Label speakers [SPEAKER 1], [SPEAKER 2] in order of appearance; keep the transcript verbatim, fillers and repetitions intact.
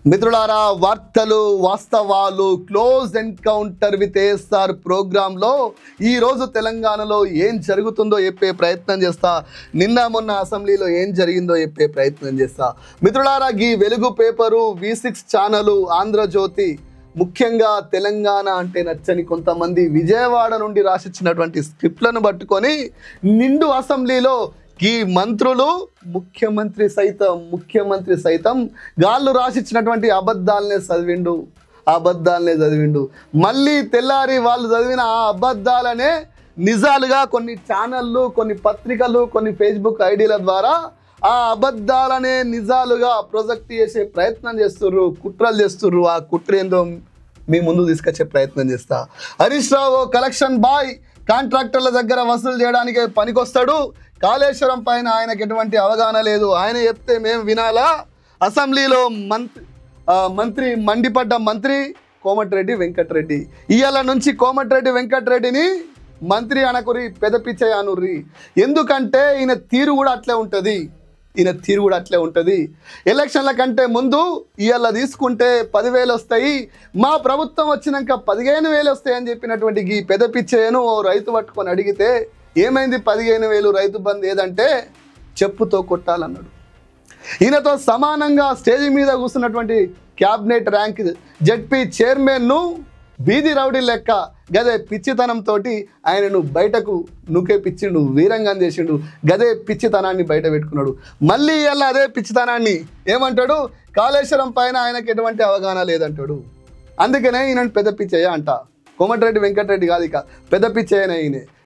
[SPEAKER 1] మిత్రులారా వార్తలు వాస్తవాలు క్లోజ్ ఎన్కౌంటర్ విత్ ఏఎస్ఆర్ ప్రోగ్రాంలో ఈరోజు తెలంగాణలో ఏం జరుగుతుందో చెప్పే ప్రయత్నం చేస్తా. నిన్న మొన్న అసెంబ్లీలో ఏం జరిగిందో చెప్పే ప్రయత్నం చేస్తా. మిత్రులారా ఈ Velugu paper V six channel Andhrajyothi ముఖ్యంగా తెలంగాణ అంటే నచ్చని కొంతమంది విజయవాడ నుండి రాసిచ్చినటువంటి స్క్రిప్ట్లను పట్టుకొని నిండు అసెంబ్లీలో ఈ మంత్రులు ముఖ్యమంత్రి సైతం ముఖ్యమంత్రి సైతం గాళ్ళు రాసిచ్చినటువంటి అబద్ధాలనే చదివిండు అబద్ధాలనే చదివిండు మళ్ళీ తెల్లారి వాళ్ళు చదివిన ఆ అబద్ధాలనే నిజాలుగా కొన్ని ఛానళ్ళు కొన్ని పత్రికలు కొన్ని ఫేస్బుక్ ఐడీల ద్వారా ఆ అబద్ధాలనే నిజాలుగా ప్రొజెక్ట్ చేసే ప్రయత్నం చేస్తుర్రు, కుట్రలు చేస్తుర్రు. ఆ కుట్ర ఏందో మీ ముందు తీసుకొచ్చే ప్రయత్నం చేస్తా. హరీష్ రావు కలెక్షన్ బాయ్, కాంట్రాక్టర్ల దగ్గర వసూలు చేయడానికి పనికొస్తాడు. కాళేశ్వరం పైన ఆయనకు ఎటువంటి అవగాహన లేదు. ఆయన చెప్తే మేము వినాలా? అసెంబ్లీలో మంత్రి మంత్రి మండిపడ్డ మంత్రి కోమటిరెడ్డి వెంకటరెడ్డి. ఇవాళ నుంచి కోమటిరెడ్డి వెంకటరెడ్డిని మంత్రి అనకురి, పెదపిచ్చయ్య అనుర్రి. ఎందుకంటే ఈయన తీరు కూడా అట్లే ఉంటుంది ఈయన తీరు కూడా అట్లే ఉంటుంది ఎలక్షన్ల కంటే ముందు ఇవాళ తీసుకుంటే పదివేలు వస్తాయి, మా ప్రభుత్వం వచ్చినాక పదిహేను వేలు వస్తాయి అని చెప్పినటువంటి ఈ పెదపిచ్చయ్యను ఓ రైతు పట్టుకొని అడిగితే ఏమైంది పదిహేను వేలు రైతు బంద్ ఏదంటే చెప్పుతో కొట్టాలన్నాడు. ఈయనతో సమానంగా స్టేజ్ మీద కూర్చున్నటువంటి క్యాబినెట్ ర్యాంక్ జెడ్పీ చైర్మన్ను బీది రౌడీ లెక్క గదే పిచ్చితనంతో ఆయనను బయటకు నూకేపిచ్చిండు, వీరంగం చేసిండు. గదే పిచ్చితనాన్ని బయట పెట్టుకున్నాడు. మళ్ళీ ఇలా అదే పిచ్చితనాన్ని ఏమంటాడు? కాళేశ్వరం పైన ఆయనకు ఎటువంటి అవగాహన లేదంటాడు. అందుకనే ఈయన పెద్ద పిచ్చయ్య అంట. కోమటిరెడ్డి వెంకటరెడ్డి కాదు, ఇక పెద్ద పిచ్చయ్యనే ఈయన.